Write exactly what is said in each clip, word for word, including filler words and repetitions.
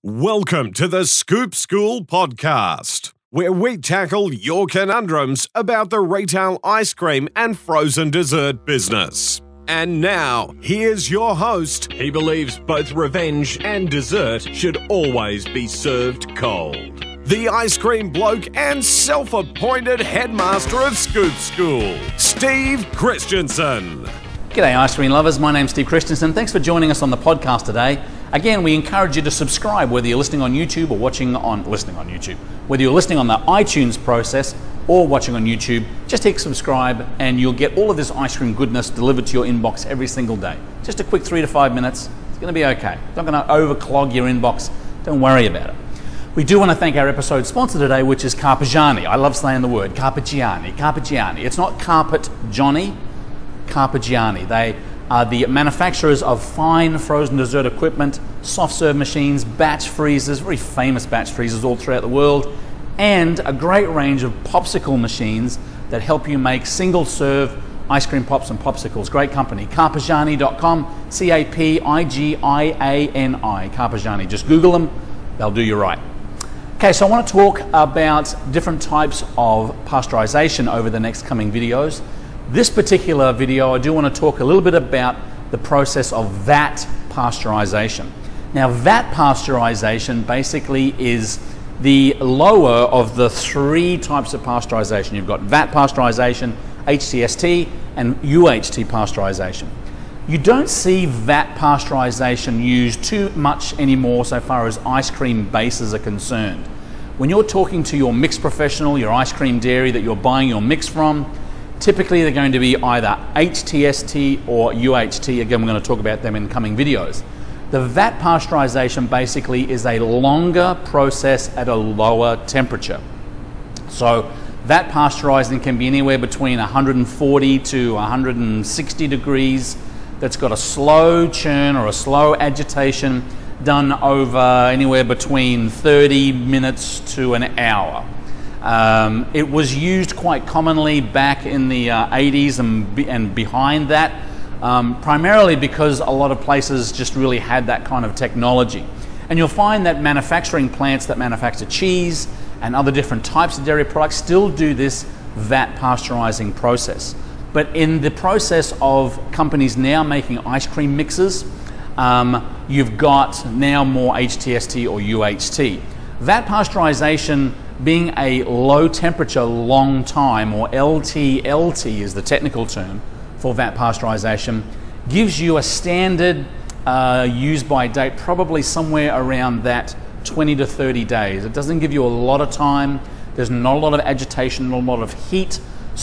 Welcome to the Scoop School podcast, where we tackle your conundrums about the retail ice cream and frozen dessert business. And now, here's your host. He believes both revenge and dessert should always be served cold. The ice cream bloke and self-appointed headmaster of Scoop School, Steve Christensen. G'day ice cream lovers, my name's Steve Christensen. Thanks for joining us on the podcast today. Again, we encourage you to subscribe whether you're listening on YouTube or watching on, listening on YouTube. Whether you're listening on the iTunes process or watching on YouTube, just hit subscribe and you'll get all of this ice cream goodness delivered to your inbox every single day. Just a quick three to five minutes, it's gonna be okay. It's not gonna overclog your inbox, don't worry about it. We do want to thank our episode sponsor today, which is Carpigiani. I love saying the word, Carpigiani, Carpigiani. It's not Carpet Johnny, Carpigiani. They are the manufacturers of fine frozen dessert equipment, soft serve machines, batch freezers, very famous batch freezers all throughout the world, and a great range of popsicle machines that help you make single serve ice cream pops and popsicles. Great company. Carpigiani dot com, C A P I G I A N I, Carpigiani. Just Google them, they'll do you right. Okay, so I want to talk about different types of pasteurization over the next coming videos. This particular video, I do want to talk a little bit about the process of vat pasteurization. Now, vat pasteurization basically is the lower of the three types of pasteurization. You've got vat pasteurization, H T S T, and U H T pasteurization. You don't see vat pasteurization used too much anymore so far as ice cream bases are concerned. When you're talking to your mix professional, your ice cream dairy that you're buying your mix from, typically they're going to be either H T S T or U H T. Again, we're going to talk about them in coming videos. The vat pasteurization basically is a longer process at a lower temperature. So vat pasteurizing can be anywhere between one hundred forty to one hundred sixty degrees. That's got a slow churn or a slow agitation done over anywhere between thirty minutes to an hour. Um, it was used quite commonly back in the uh, eighties and, be, and behind that, um, primarily because a lot of places just really had that kind of technology. And you'll find that manufacturing plants that manufacture cheese and other different types of dairy products still do this vat pasteurizing process. But in the process of companies now making ice cream mixes, um, you've got now more H T S T or U H T. Vat pasteurization being a low temperature long time, or L T L T is the technical term for vat pasteurization, gives you a standard uh, use by date probably somewhere around that twenty to thirty days. It doesn't give you a lot of time, there's not a lot of agitation, not a lot of heat,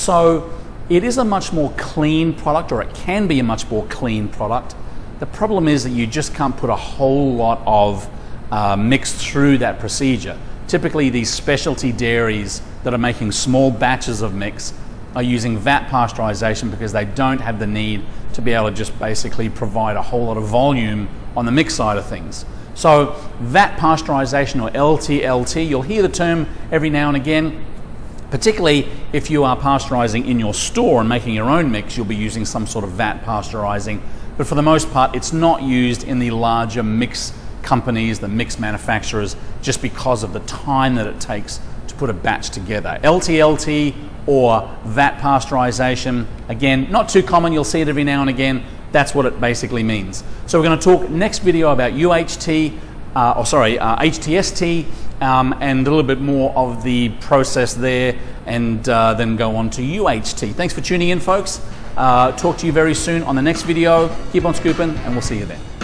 so it is a much more clean product, or it can be a much more clean product. The problem is that you just can't put a whole lot of uh, mix through that procedure. Typically, these specialty dairies that are making small batches of mix are using vat pasteurization because they don't have the need to be able to just basically provide a whole lot of volume on the mix side of things. So vat pasteurization, or L T L T, you'll hear the term every now and again. Particularly if you are pasteurizing in your store and making your own mix, you'll be using some sort of vat pasteurizing. But for the most part, it's not used in the larger mix companies, the mix manufacturers, just because of the time that it takes to put a batch together. L T L T or vat pasteurization, again, not too common, you'll see it every now and again. That's what it basically means. So we're going to talk next video about U H T, uh, or sorry, uh, H T S T, um, and a little bit more of the process there, and uh, then go on to U H T. Thanks for tuning in, folks. Uh, talk to you very soon on the next video. Keep on scooping, and we'll see you then.